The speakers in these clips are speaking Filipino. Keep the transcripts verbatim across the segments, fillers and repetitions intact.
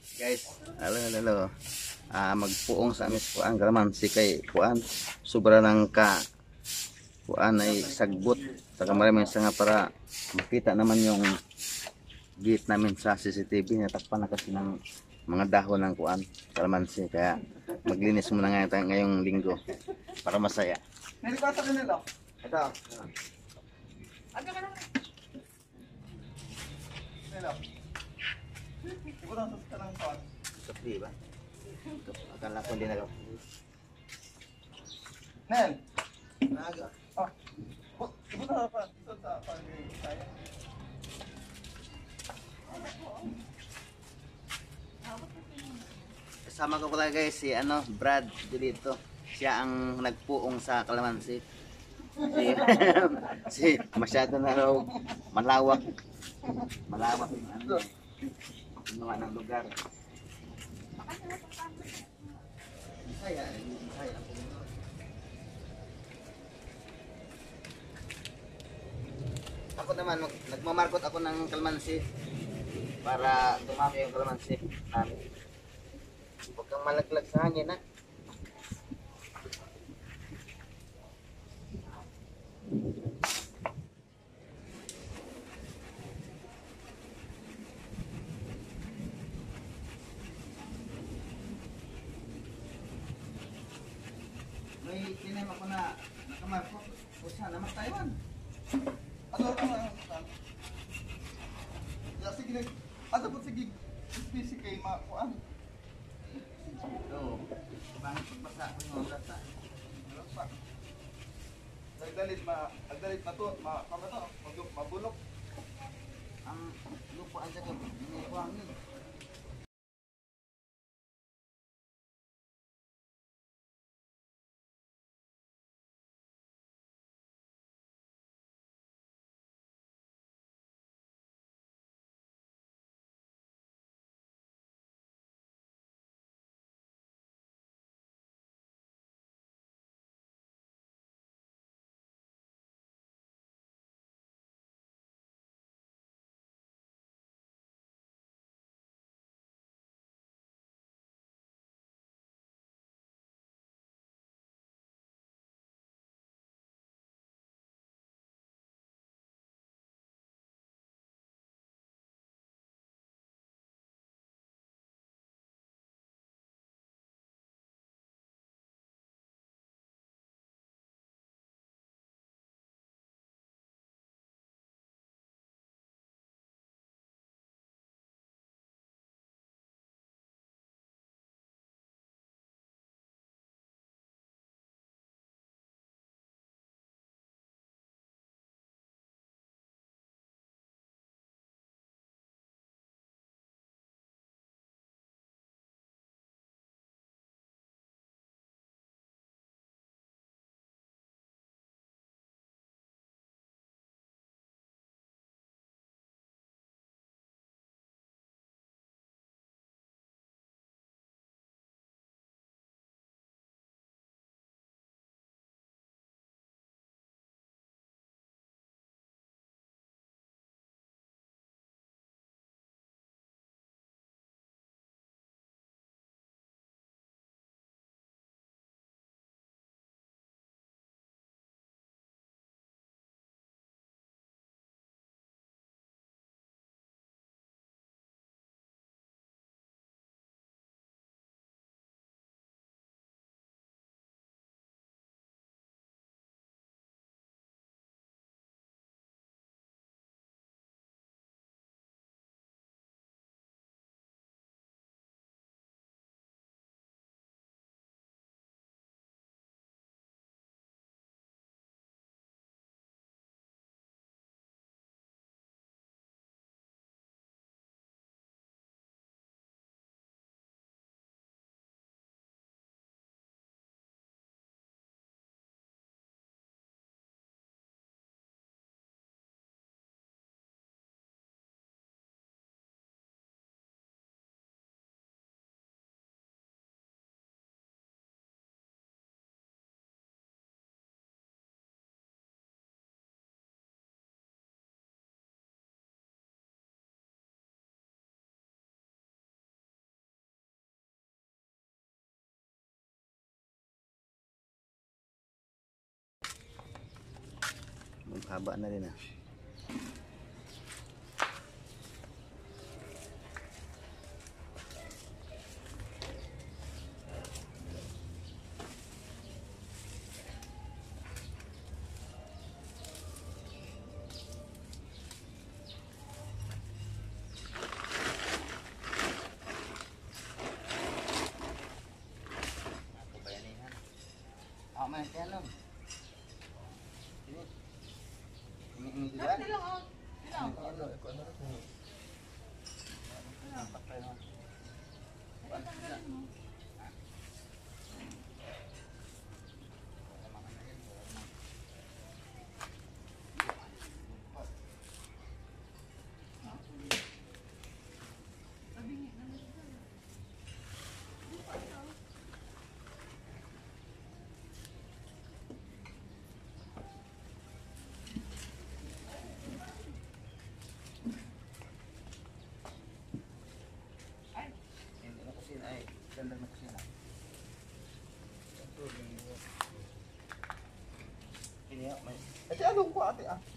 Guys, halo halo halo. Ah, magpuong sa amis kuan Calamansi kay kuan sobra ng ka kuan ay sagbot sa kamera nga para makita naman yung gate namin sa C C T V. Natakpan na kasi ng mga dahon ng kuan Calamansi, kaya maglinis muna nga tayo ngayong linggo para masaya. Nalipasa ka nila. Ito. Ano ka na? Nila. Siguro ang ka ng kuan. Kapli ba? Akala ko hindi na ako. Nel. Naga. Ah. Siguro na pa sa sa saya. Kasama ko pala guys si ano, Brad Lito. Siya ang nagpuong sa Calamansi. Si, si masyado na raw malawak. Malawak yung ano, yung mga ng lugar. Saya, saya. Ako naman, nagmamarkot ako ng Calamansi para dumami yung Calamansi namin. Huwag kang malaglag sa hangin, ha? May tinem ako na nakamarkot. O sana mag-Taiwan. Ano ka na? Ya sige. Ano po sige? Busy kay ma kuan. Oo. Bangit pagpasa ko yung mga lata. Pa. Nagdalit ma, nagdalit na to, ma, kama to, mabulok. Ang lupa ang sakit, hindi ko hangin. haba na rin ah. Ako man, kaya lang. Ini. Ini ini juga. Hindi lang, oh. Hindi lang. Ikaw ano, ikaw ano rin. Nampak tayo no. Ay, tanggalin mo. Tabingi na lang ito. Hindi pa ito. Ay, Ini na kusina ay ganda na kusina. Ini ya, may Ate, anong ko ate ah?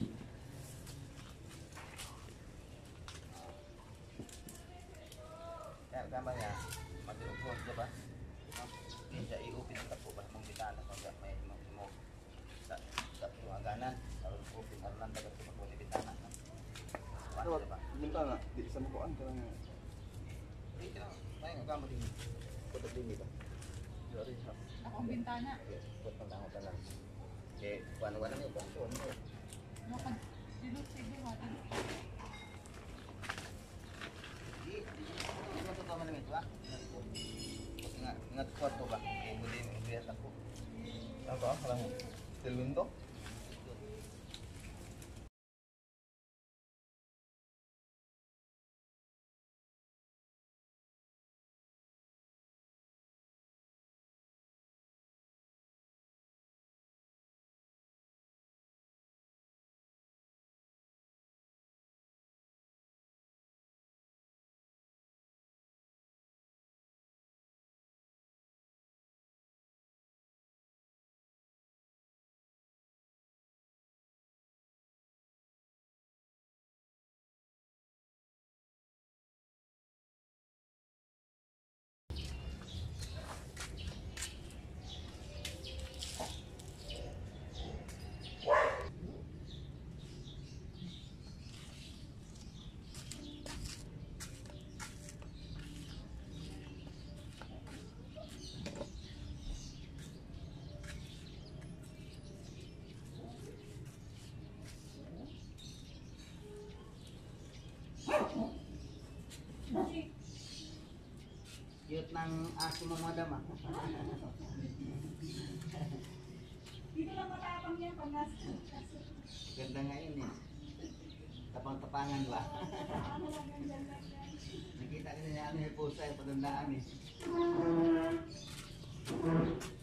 kaya gambar ya. Matiupo di ba? Ini siya iupin ang tapo ba mong bitana kung may mo mo sa sa aganan aron upin aron lang dagat sa mga bitana. Paano Ano ba? Minta na, di sa mukuan ka lang. Dito, may gambar din. Puto din ba? Sorry ha. ako ang bintana. Puto na ako lang. Eh, paano wala niyo ba? Nakad, dilot sige natin. Di, di mo totoo man ito ah. Ingat, ingat kwarto ba? Eh, hindi mo biya ako. Apa? Alam mo? Still window? Cute ng aso mo madam ah. Dito lang matapang yan pag nasa. Ganda nga yun eh. Tapang-tapangan ba? Ano lang yan dyan lang yan. Nakita ka na niya ano yung pusa yung patandaan eh.